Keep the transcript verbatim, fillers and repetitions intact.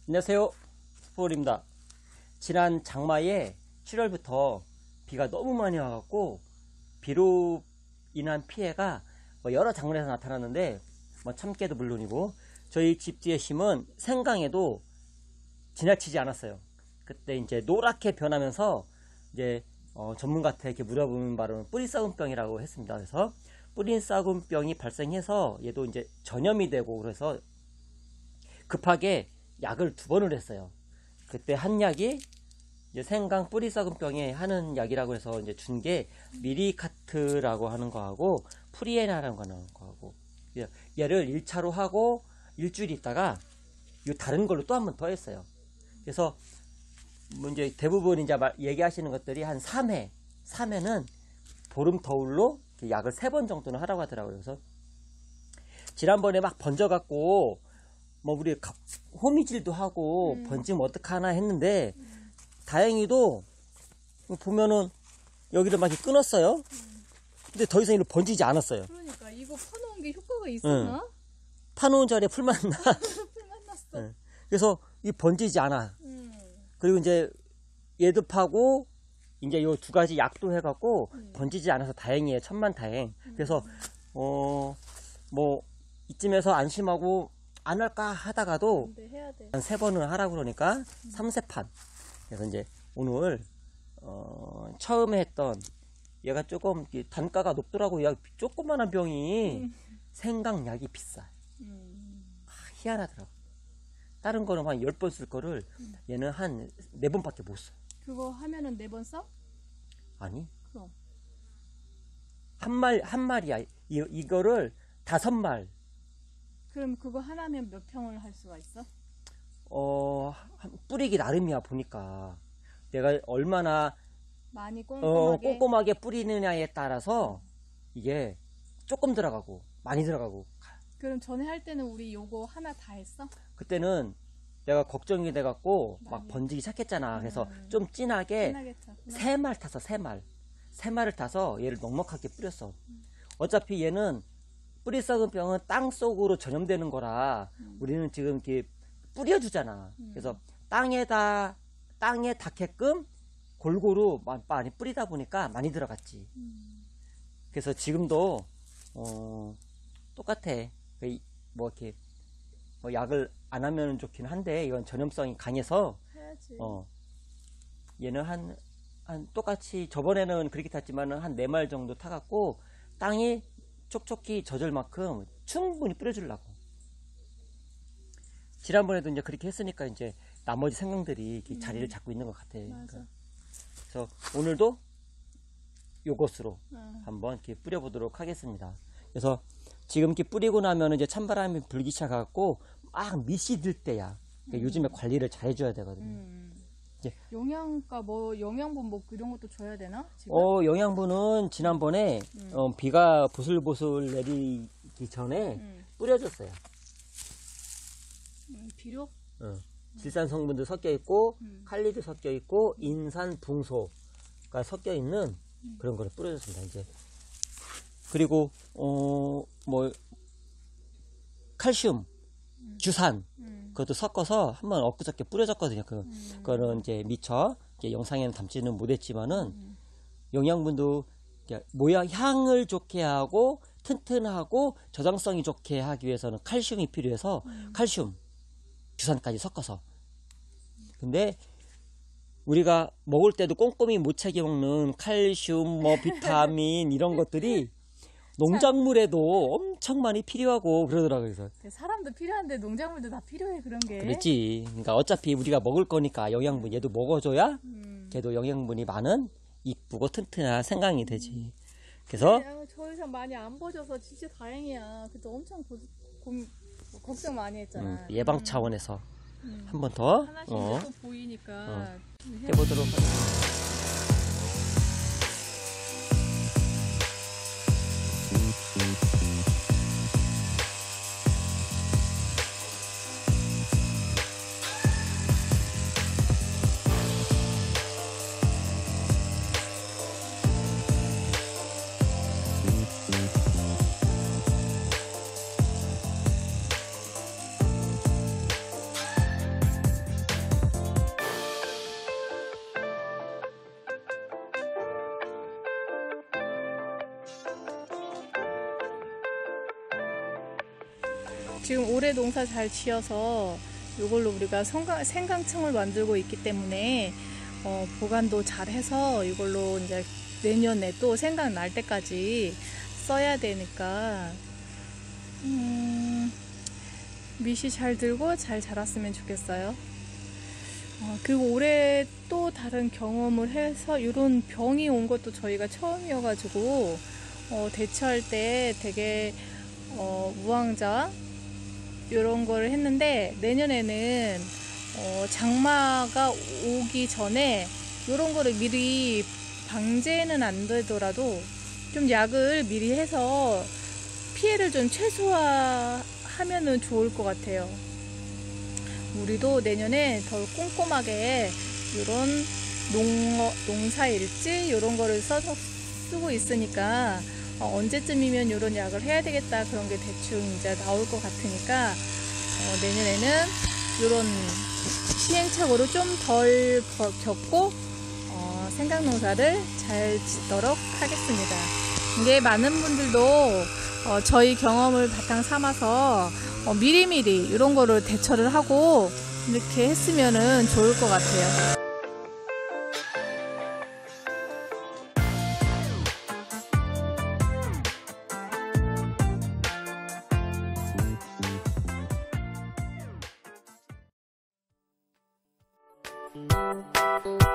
안녕하세요, 스포입니다. 지난 장마에 칠월부터 비가 너무 많이 와갖고 비로 인한 피해가 뭐 여러 작물에서 나타났는데 뭐 참깨도 물론이고 저희 집 뒤에 심은 생강에도 지나치지 않았어요. 그때 이제 노랗게 변하면서 이제 어 전문가한테 이렇게 물어보는 바로는 뿌리썩은병이라고 했습니다. 그래서 뿌리썩은병이 발생해서 얘도 이제 전염이 되고 그래서 급하게 약을 두 번을 했어요. 그때 한 약이 이제 생강 뿌리썩은병에 하는 약이라고 해서 이제 준 게 미리카트라고 하는 거하고 프리에나라는 거하고 얘를 일 차로 하고 일주일 있다가 이 다른 걸로 또 한 번 더 했어요. 그래서 뭐 이제 대부분 이제 얘기하시는 것들이 한 삼 회, 삼 회는 보름 터울로 약을 세 번 정도는 하라고 하더라고요. 그래서 지난번에 막 번져갖고 뭐 우리 호미질도 하고 음. 번지면 어떡하나 했는데 음. 다행히도 보면은 여기를 막 이렇게 끊었어요. 음. 근데 더 이상 이로 번지지 않았어요. 그러니까 이거 파놓은 게 효과가 있었나? 응. 파놓은 자리에 풀만 나. 풀만 났어. 응. 그래서 이 번지지 않아. 음. 그리고 이제 얘도 파고 이제 요 두 가지 약도 해갖고 음. 번지지 않아서 다행이에요. 천만 다행. 음. 그래서 어 뭐 이쯤에서 안심하고 안 할까 하다가도 해야 돼. 한 세 번은 하라고 그러니까 음. 삼 세판. 그래서 이제 오늘 어 처음에 했던 얘가 조금 단가가 높더라고요. 조그만한 병이 음. 생강약이 비싸. 음. 아, 희한하더라고. 다른 거는 한 열 번 쓸 거를 음. 얘는 한 네 번밖에 못 써. 그거 하면은 네 번 써? 아니. 그럼. 한 말, 한 말이야. 이, 이거를 다섯 말. 그럼 그거 하나면 몇 평을 할 수가 있어? 어, 뿌리기 나름이야, 보니까. 내가 얼마나 많이 꼼꼼하게, 어, 꼼꼼하게 뿌리느냐에 따라서 이게 조금 들어가고, 많이 들어가고. 그럼 전에 할 때는 우리 요거 하나 다 했어? 그때는 내가 걱정이 돼갖고 막 번지기 시작했잖아. 음. 그래서 좀 진하게 세 말 타서 세 말. 세 말을 타서 얘를 넉넉하게 뿌렸어. 음. 어차피 얘는 뿌리썩은 병은 땅 속으로 전염되는 거라 음. 우리는 지금 이렇게 뿌려주잖아. 음. 그래서 땅에다, 땅에 닿게끔 골고루 많이 뿌리다 보니까 많이 들어갔지. 음. 그래서 지금도, 어, 똑같아. 뭐 이렇게, 뭐 약을 안 하면 좋긴 한데, 이건 전염성이 강해서, 해야지. 어, 얘는 한, 한, 똑같이, 저번에는 그렇게 탔지만은 한 네 말 정도 타갖고, 땅이 촉촉히 젖을 만큼 충분히 뿌려주려고. 지난번에도 이제 그렇게 했으니까 이제 나머지 생강들이 이렇게 음. 자리를 잡고 있는 것 같아. 그러니까. 그래서 오늘도 요것으로 음. 한번 이렇게 뿌려보도록 하겠습니다. 그래서 지금 이렇게 뿌리고 나면 이제 찬바람이 불기 시작하고 막 밑이 들 때야. 그러니까 음. 요즘에 관리를 잘 해줘야 되거든요. 음. 영양가 뭐 영양분 뭐 이런 것도 줘야 되나? 지금? 어 영양분은 지난번에 음. 어, 비가 보슬보슬 내리기 전에 음. 뿌려줬어요. 음, 비료? 어. 음. 질산 성분도 섞여 있고 음. 칼리도 섞여 있고 인산 붕소가 섞여 있는 음. 그런 거를 뿌려줬습니다. 이제 그리고 어 뭐 칼슘, 음. 규산 음. 그것도 섞어서 한번 엊그저께 뿌려줬거든요. 그, 음. 그거는 이제 미처 이제 영상에는 담지는 못했지만은 음. 영양분도 모양 향을 좋게 하고 튼튼하고 저장성이 좋게 하기 위해서는 칼슘이 필요해서 음. 칼슘, 규산까지 섞어서. 근데 우리가 먹을 때도 꼼꼼히 못 챙겨 먹는 칼슘, 뭐 비타민 이런 것들이 농작물에도 엄청 많이 필요하고 그러더라고요. 그래서 사람도 필요한데 농작물도 다 필요해 그런 게. 그렇지. 그러니까 어차피 우리가 먹을 거니까 영양분 얘도 먹어줘야 음. 걔도 영양분이 많은 이쁘고 튼튼한 생강이 되지. 그래서 네, 저 이상 많이 안 버져서 진짜 다행이야. 그때 엄청 고, 고, 걱정 많이 했잖아. 음, 예방 차원에서 음. 한 번 더 하나씩 어, 또 보이니까 어, 해보도록 하겠습니다. 지금 올해 농사 잘 지어서 이걸로 우리가 성강, 생강청을 만들고 있기 때문에 어, 보관도 잘 해서 이걸로 이제 내년에 또 생강 날 때까지 써야 되니까 음, 밑이 잘 들고 잘 자랐으면 좋겠어요. 어, 그리고 올해 또 다른 경험을 해서 이런 병이 온 것도 저희가 처음이어가지고 어, 대처할 때 되게 어, 우왕좌 이런 거를 했는데 내년에는 어, 장마가 오기 전에 이런 거를 미리 방제는 안 되더라도 좀 약을 미리 해서 피해를 좀 최소화하면은 좋을 것 같아요. 우리도 내년에 더 꼼꼼하게 이런 농, 농사일지 이런 거를 써서 쓰고 있으니까 어, 언제쯤이면 이런 약을 해야 되겠다 그런 게 대충 이제 나올 것 같으니까 어, 내년에는 이런 시행착오를 좀 덜 겪고 어, 생강농사를 잘 짓도록 하겠습니다. 이게 많은 분들도 어, 저희 경험을 바탕 삼아서 어, 미리미리 이런 거를 대처를 하고 이렇게 했으면 좋을 것 같아요. Thank you.